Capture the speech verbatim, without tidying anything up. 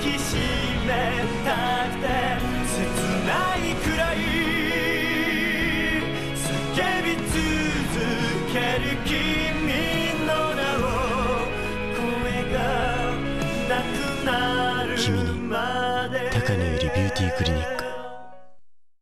きしめたくて切ないくらい叫び続ける君の名を声がなくなるまで。 君に高野由里ビューティークリニック